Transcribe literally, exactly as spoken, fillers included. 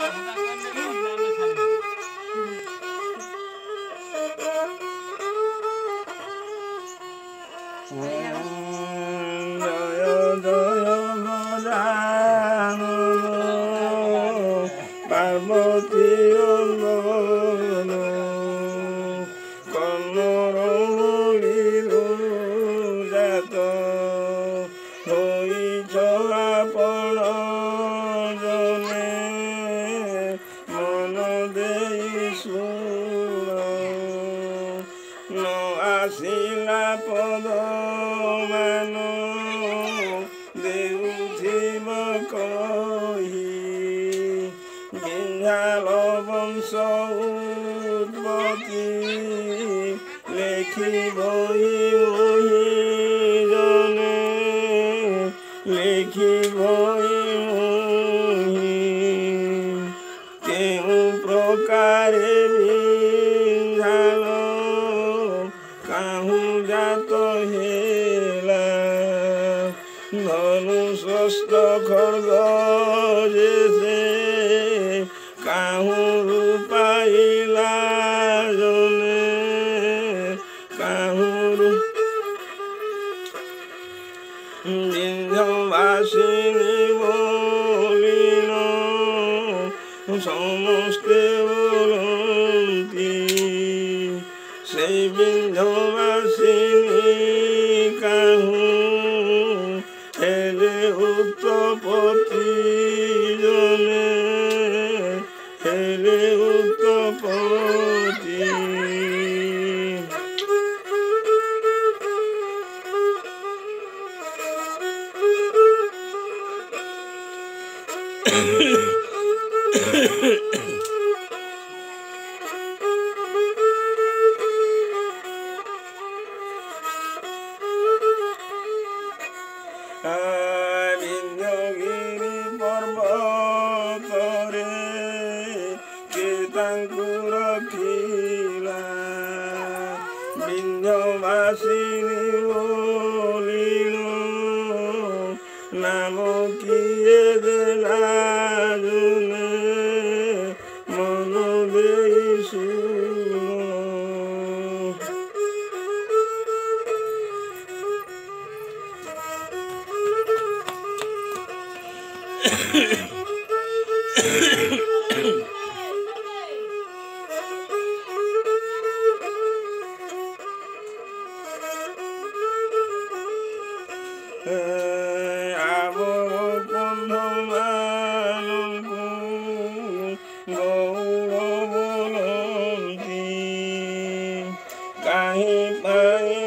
পার্বতী কন্নর মলির জাত হইছ আপন জনে মন দেই শুণ ন আসিলা পদ মান দেউথিব কহি বিন্ধ্যাল বংশ উৎপত্তি লেখিবই মহি জনে লেখিবই মহি কেউ প্রকারে বিন্ধ্যাল কাহু জাত হেলা ধনু ষষ্ঠ খর্গ যে কাহু পাইলা জনে কাহুর বিন্ধ্যবাসিনী বলিন সমস্তে বলন্তি সেই বিন্ধ্যবাসিনী কাহু হেলে উত্তপতি জনে হেলে উত্তপতি বিন্ধ্যগিরি পর্বতরে কে তাଙ୍କୁ রখিলা বিন্ধ্যবাসিনী বলিল নাম কিয়ে দেলা জনে মন দেই শুণ আবন্ধমানଙ୍କୁ গৌর বলন্তি কাহি পাই